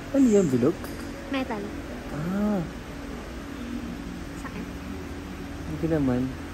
Ano yan, bilog? Metal. Ah, Sakit. hindi naman.